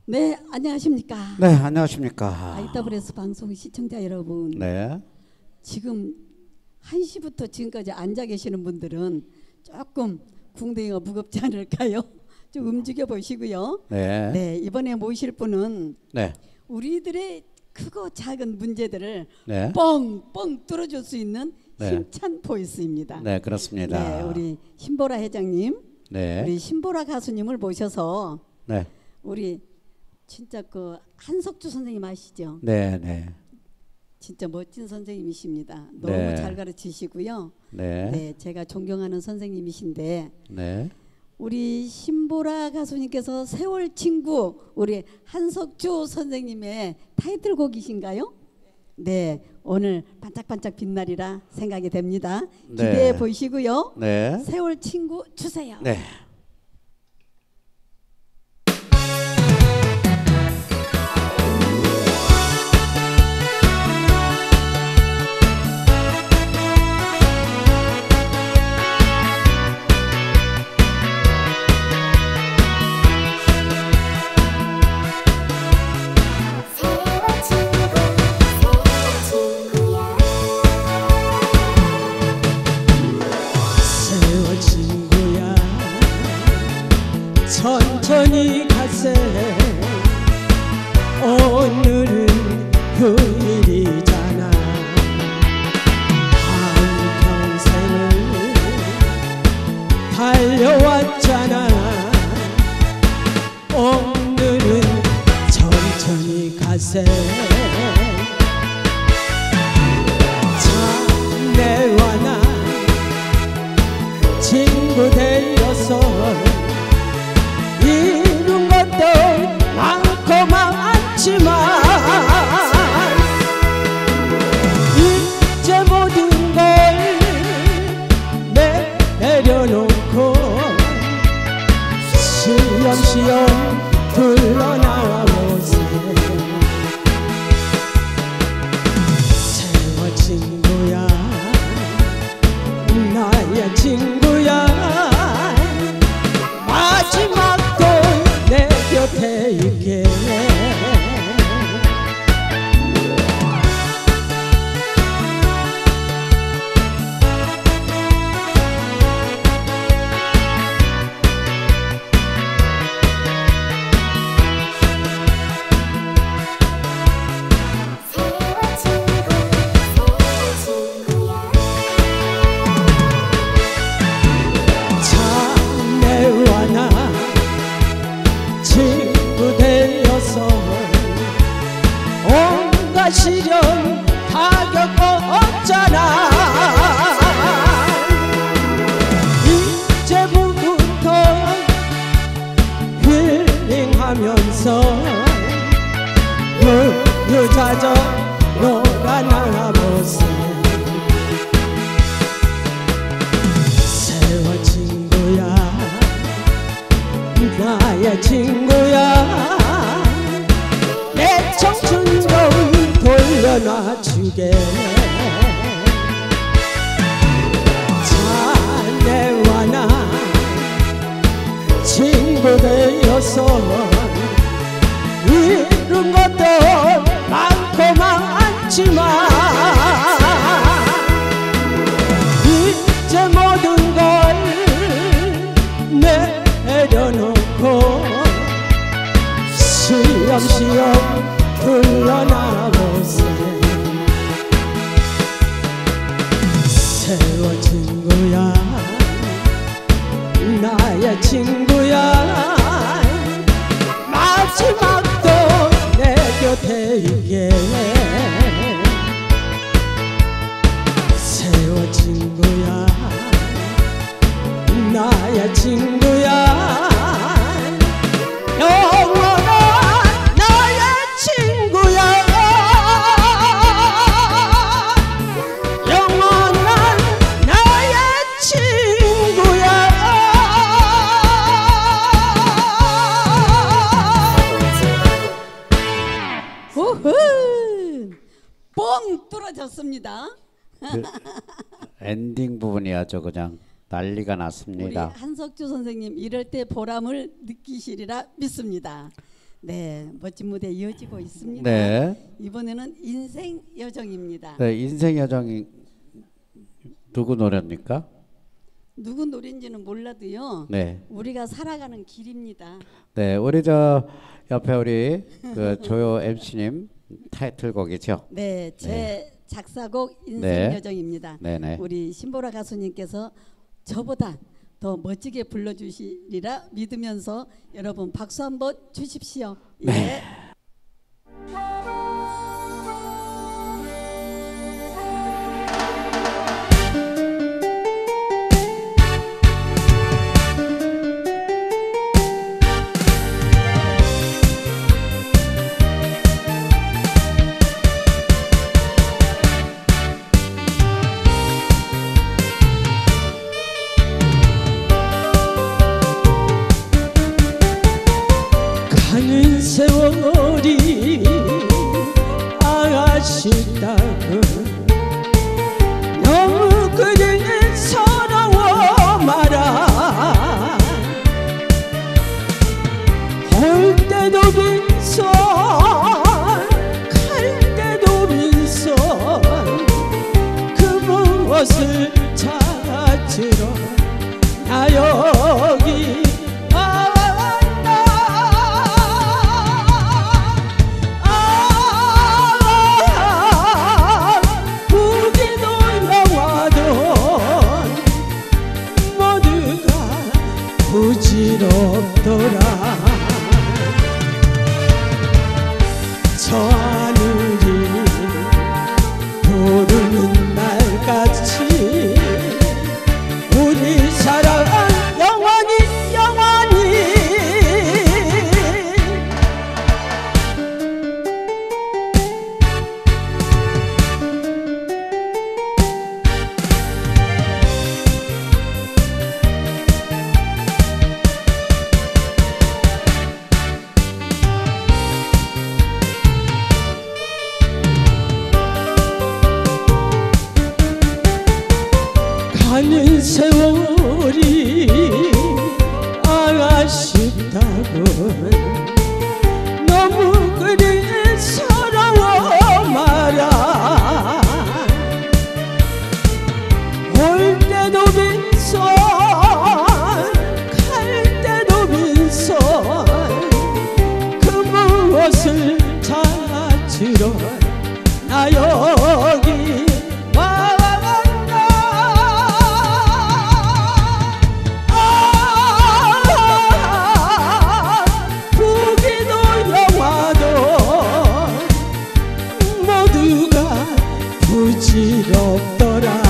네, 안녕하십니까. 네, 안녕하십니까. IWS 방송 시청자 여러분. 네. 지금 1시부터 지금까지 앉아 계시는 분들은 조금 궁뎅이가 무겁지 않을까요? 좀 움직여 보시고요. 네. 네, 이번에 모실 분은 네. 우리들의 크고 작은 문제들을 네. 뻥뻥 뚫어줄 수 있는 네. 힘찬 보이스입니다. 네, 그렇습니다. 네, 우리 신보라 회장님, 네. 우리 신보라 가수님을 모셔서 네. 우리 진짜 그 한석주 선생님 아시죠? 네, 네. 진짜 멋진 선생님이십니다. 너무 네. 잘 가르치시고요. 네. 네, 제가 존경하는 선생님이신데 네. 우리 신보라 가수님께서 세월 친구 우리 한석주 선생님의 타이틀곡이신가요? 네, 오늘 반짝반짝 빛나리라 생각이 됩니다. 기대해 네. 보시고요. 네. 세월 친구 주세요. 네. 천천히 가세. 오늘은 휴일이잖아. 한평생을 달려왔잖아. 오늘은 천천히 가세. 자네와 나 친구 되어서 이룬 것도 많고 많지만 이제 모든 걸 내려놓고 시험시험 둘러나보세. 세월 친구야, 나의 친구야, 마지막도 내 곁에 있게. 자네와 나 친구 되어서 온갖 시련 다 겪었잖아. 이제부터 힐링하면서 유유자적 놀아나보세. 세월 친구야, 나의 친구야, 내 청춘 좀 돌려놔주게. 자네와 나 친구 되어서 이룬 것도 많고 많지만 이제 모든 걸 내려놓고 시험시험 둘러나보세. 세월 친구야, 나의 친구야, 마지막도 내 곁에 있게. 세월 친구야, 나의 친구야, 영원한 나의 친구야, 영원한 나의 친구야. 우후! 뻥 뚫어졌습니다. 그 엔딩 부분이 아주 그냥 난리가 우리 났습니다. 한석주 선생님 이럴 때 보람을 느끼시리라 믿습니다. 네, 멋진 무대 이어지고 있습니다. 네. 이번에는 인생 여정입니다. 네, 인생 여정이 누구 노래입니까? 누구 노래인지는 몰라도요. 네. 우리가 살아가는 길입니다. 네, 우리 저 옆에 우리 그 조요 MC님 타이틀곡이죠. 네, 제 작사곡 인생 네. 여정입니다. 네네. 우리 신보라 가수님께서 저보다 더 멋지게 불러주시리라 믿으면서 여러분 박수 한번 주십시오. 예. 네. 가는 세월이 아쉽다고 너무 그리 서러워 말아 올 때도 빈손 갈 때도 빈손 그 무엇을 찾으러 나 여기 부질없더라 저 하늘이 부르는 날같이 우리 사랑 영원히 영원히 가는 세월이 아쉽다고 너무 그리 서러워 말아 올 때도 빈손 갈 때도 빈손 그 무엇을 찾으러 나 여기 부질없더라